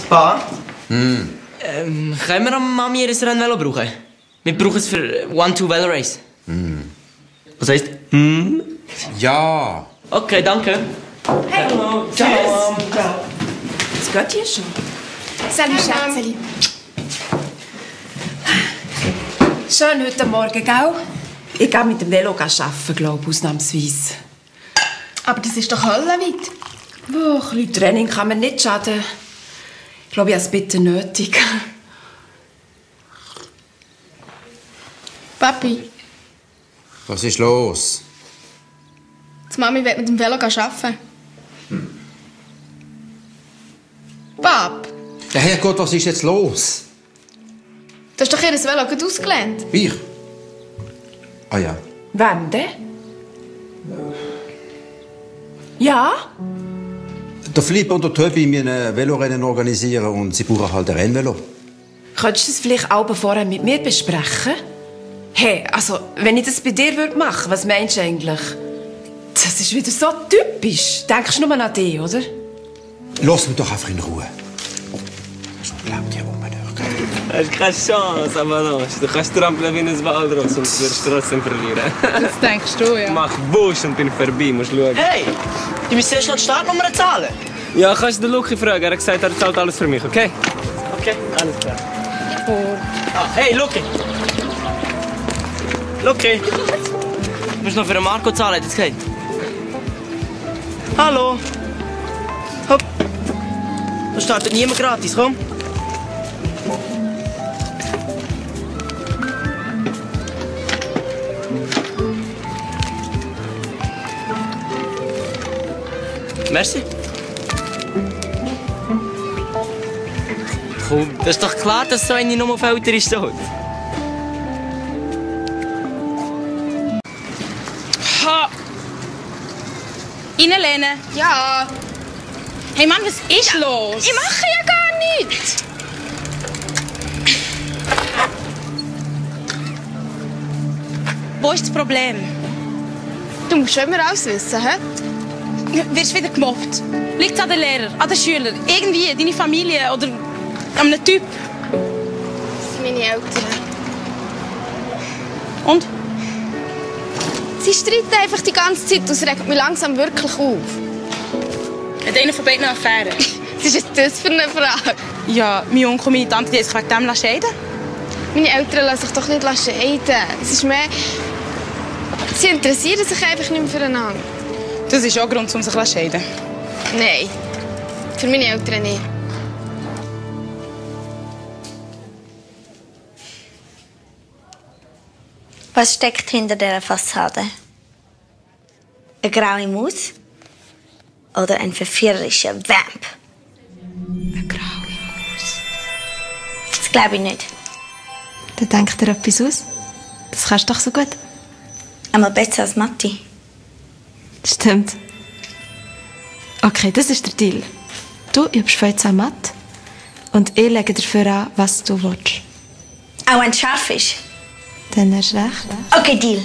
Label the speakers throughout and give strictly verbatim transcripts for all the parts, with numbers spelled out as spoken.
Speaker 1: Pa?
Speaker 2: Hm.
Speaker 1: Ähm, können wir am Mami ihr Rennvelo brauchen? Wir brauchen es für One-Two-Velo-Race.
Speaker 2: Hm.
Speaker 1: Was heisst hm?
Speaker 2: Ja.
Speaker 1: Okay, danke.
Speaker 3: Hey.
Speaker 1: Hallo. Ciao. Ciao.
Speaker 3: Es geht hier schon. Salut, Schätzeli. Schön heute Morgen, gell? Ich gehe mit dem Velo arbeiten, glaube ich, ausnahmsweise.
Speaker 4: Aber das ist doch höllenweit.
Speaker 3: Oh, ein bisschen Training kann mir nicht schaden. Ich glaube, ich habe es bitte nötig.
Speaker 4: Papi,
Speaker 2: Was ist los?
Speaker 4: die Mami will mit dem Velo arbeiten. Pap,
Speaker 2: Ja, Herrgott, was ist jetzt los?
Speaker 4: du hast doch ihr Velo gerade ausgelernt.
Speaker 2: Ich? Ah ja.
Speaker 3: Wann denn? Ja?
Speaker 2: Der Philipp und der Tobi müssen ein Velorennen organisieren und sie brauchen halt ein Rennvelo.
Speaker 3: Könntest du das vielleicht auch vorher mit mir besprechen? Hey, also, wenn ich das bei dir würde machen, was meinst du eigentlich? Das ist wieder so typisch. Denkst du nur an dich, oder?
Speaker 2: Lass mich doch einfach in Ruhe. So bleibt hier rum,
Speaker 1: Das ist keine Chance, aber noch. Du kannst trampeln wie ein Walross und du wirst trotzdem verlieren.
Speaker 4: Das denkst du, ja.
Speaker 1: Mach Busch und bin vorbei, musst schauen.
Speaker 5: Hey, du musst erst noch die Startnummer zahlen.
Speaker 1: Ja, kannst du den Lucky fragen. Er hat gesagt, er zahlt alles für mich, okay?
Speaker 5: Okay, alles klar.
Speaker 4: Oh.
Speaker 5: Ah, hey, Lucky. Lucky. Du musst noch für den Marco zahlen, hat er gesagt. Hallo. Hopp. Da startet niemand gratis, komm. Merci. Komm, das ist doch klar, dass so eine nur auf Eltern ist.
Speaker 6: Ha! Reinlehnen.
Speaker 4: Ja.
Speaker 6: Hey Mann, was ist los?
Speaker 4: Ich mache ja gar nichts.
Speaker 6: Wo ist das Problem?
Speaker 4: Du musst schon immer alles wissen, hä?
Speaker 6: Wirst du wieder gemobbt? Liegt es an den Lehrern, an den Schülern, irgendwie, deine Familie oder an einem Typ?
Speaker 4: Das sind meine Eltern.
Speaker 6: Und?
Speaker 4: Sie streiten einfach die ganze Zeit und es regt mich langsam wirklich auf.
Speaker 6: Hat einer von beiden eine Affäre?
Speaker 4: Was ist jetzt das für eine Frage?
Speaker 6: Ja, mein Onkel und meine Tante die haben sich wegen dem scheiden.
Speaker 4: Meine Eltern lassen sich doch nicht scheiden. Es ist mehr... Sie interessieren sich einfach nicht mehr füreinander.
Speaker 6: Das ist auch ein Grund, um sich zu scheiden.
Speaker 4: Nein, für meine Eltern nicht.
Speaker 7: Was steckt hinter dieser Fassade? Eine graue Maus? Oder ein verführerischer Vamp?
Speaker 6: Eine graue Maus.
Speaker 7: Das glaube ich nicht.
Speaker 8: Dann denkt dir etwas aus. Das kannst du doch so gut.
Speaker 7: Einmal besser als Matti.
Speaker 8: Stimmt. Okay, das ist der Deal. Du übst von jetzt an Mathe und ich lege dafür an, was du willst.
Speaker 7: Auch wenn es scharf ist?
Speaker 8: Dann hast du recht.
Speaker 7: Okay, Deal.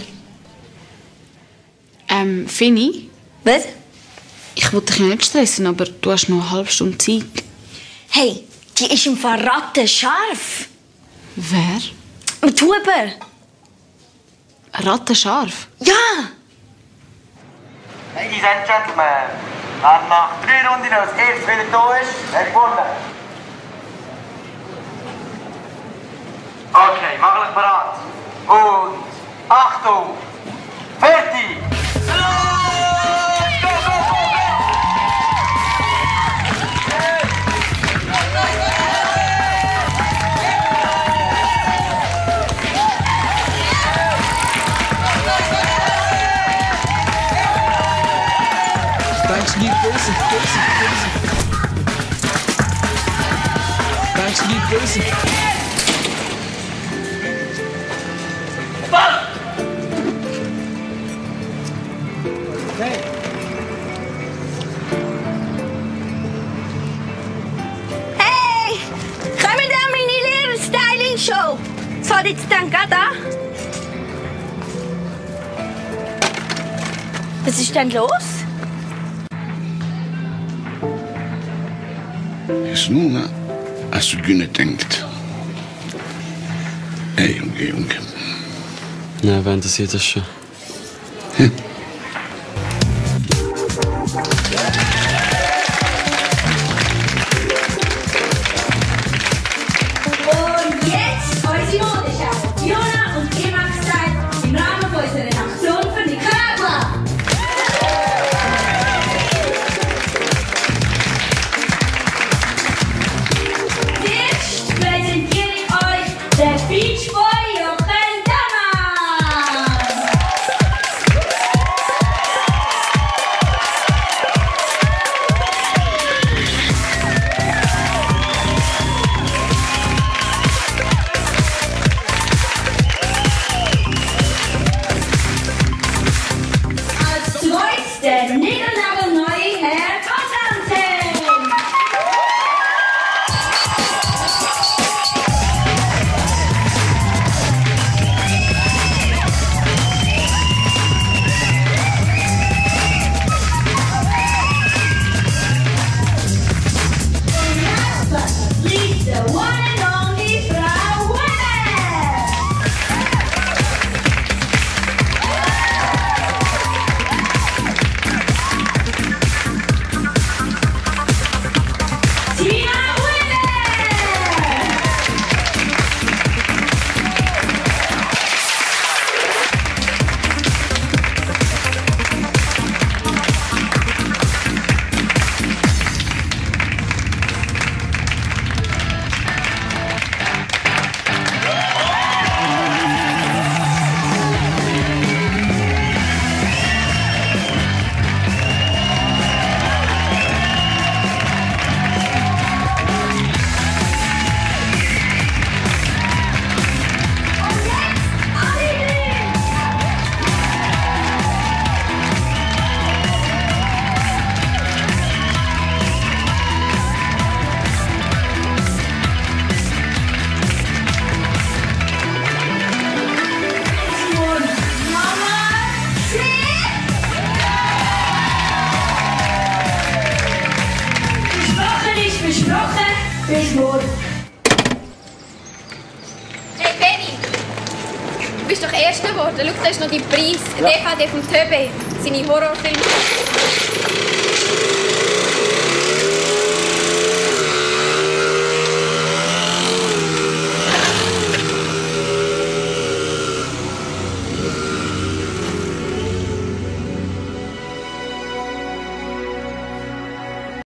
Speaker 6: Ähm, Fini?
Speaker 7: Was?
Speaker 6: Ich wollte dich ja nicht stressen, aber du hast noch eine halbe Stunde Zeit.
Speaker 7: Hey, die ist im Verraten scharf.
Speaker 6: Wer?
Speaker 7: Mit Huber.
Speaker 6: Rattenscharf?
Speaker 7: Ja!
Speaker 9: Ladies and Gentlemen, wer nach drei Runden als erstes wieder da ist, hat gewonnen. Okay, mach dich bereit. Und Achtung! Fertig! Go, go, go, go!
Speaker 1: Denkst du nicht böse, böse, böse. Denkst du nicht böse?
Speaker 9: Ball!
Speaker 1: Hey!
Speaker 7: Hey! Kommen wir an meine Lehrer-Styling-Show? So, jetzt dann gerade an. Was ist denn los?
Speaker 10: Jesús, Hast du Güne denkt? Ey, Junge, Junge.
Speaker 11: Ja, wen interessiert das schon?
Speaker 10: Hm.
Speaker 12: Und jetzt unsere Modeschau. Fiona und Emma gesagt, im Rahmen unserer Aktion für die Körper. Jetzt präsentiere ich euch den Beach Boy Jochen Damas. Als zweites der niegelnagelneue Herr Constantin. Last but not least, the one and only Frau Weber. Tina Weber. Versprochen ist versprochen. Bis morgen.
Speaker 4: Hey Benny, du bist doch Erster geworden. Schau, da ist noch dein Preis. Ein D V D vom Töbe. Seine Horrorfilme.